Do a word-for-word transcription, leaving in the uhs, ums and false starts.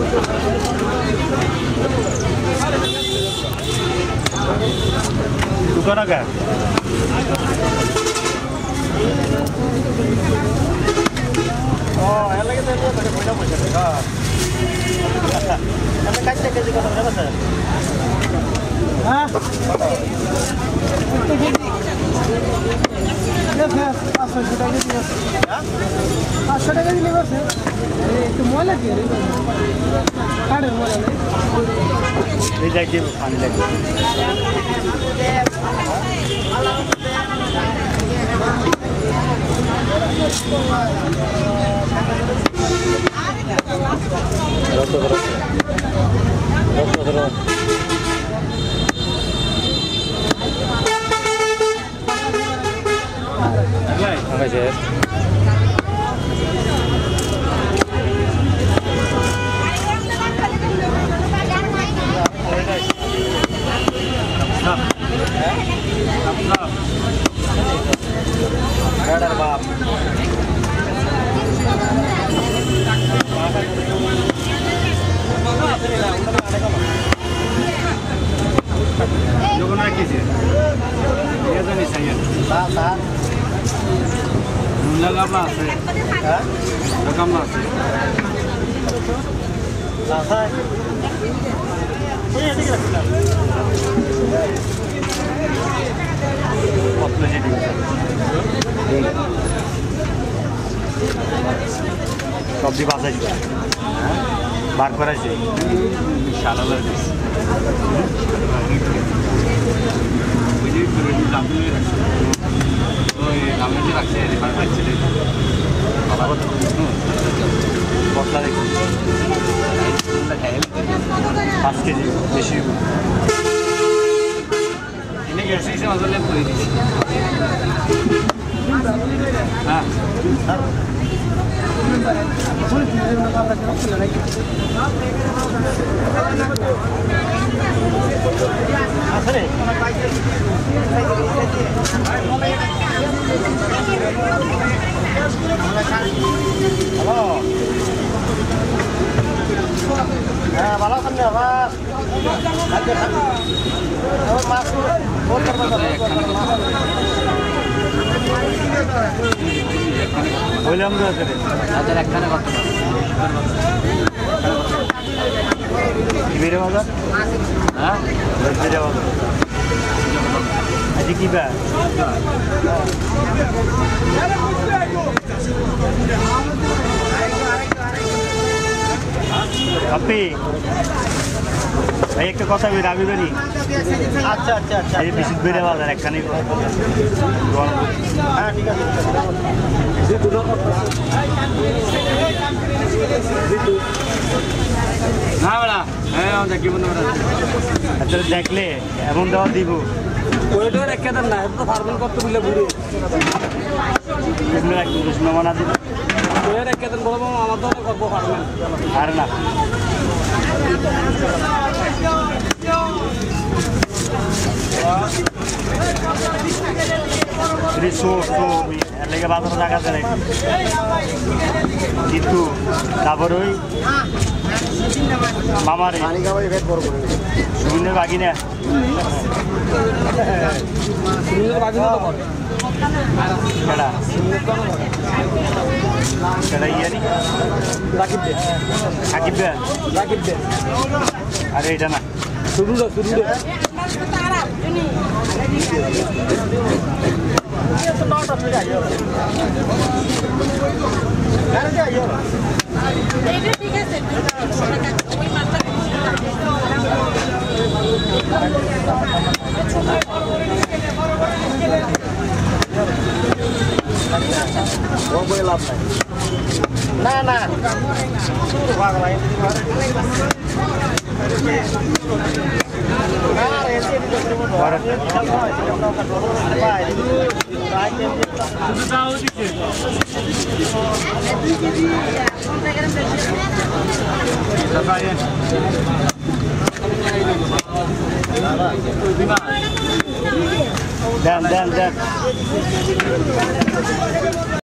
दुकान का ओ यार लगे तो बड़े बड़ा मजा देगा हमें काटने के जगह है बस हां ये है पाँच सौ टाका दिए हां पाँच सौ टाका दिए बस अरे तो मोला के रे काट मोला ले जाके पानी लगे Rasa rasa, rasa rasa. Apa? Apa sih? Stop. Stop. Stop. Ada bab. Yo con aquí sí. Ya está ni saya. Ta ta. Lagam lah se. Ha? Lagam lah se. La sa. Ini ada kira. Waktu jadi. সবজি বাজাই হ্যাঁ বার করাইছে শালা লাগে বুঝি করে দাম দিয়ে রাখছে ওই দামে দিয়ে রাখছে বার করছে বাবা কত বসলা দেখো পাঁচ কেজি বেশি এনে গেছে সে মজলে করে দিছে হ্যাঁ হ্যালো হ্যাঁ ভালো আছেন না বাবা মাছ ফোন করবেন বললাম তো হাজার একখানে কত বেড়ে বাজার হ্যাঁ বেড়ে বাজার আজকে কি বা আপনি ভাই একটা কথা বলি রাবি বাড়ি আচ্ছা আচ্ছা আচ্ছা এই বিশুদ্ধ বেড়ে বাজার একখানে হ্যাঁ ঠিক আছে না বলা হ্যাঁ দেখি বন্ধু আচ্ছা দেখলে এমন দেওয়া দিব ওইটার একটা দাম না তো ফার্মেল করতে বললে ঘুরে মানা দিব ওইটার একটা দাম বলবো আমার তো করবো ফার্মেল আর না সো সো এর লেগে বাজার জায়গা দেয় কিন্তু তারপর ওই মামারে সুমিনের বাগি না সুমিনের বাগি না কেডা কেডা ইয়ারি রাকিব দে সাকিব দে রাকিব দে আরে এটা না শুরু রে শুরু রে itu nonton juga ayo. Kan aja ayo. Itu tiga set. Oke mantap. Oh boleh lap. Nah nah. Suruh bang lain di mana? Dan dan dan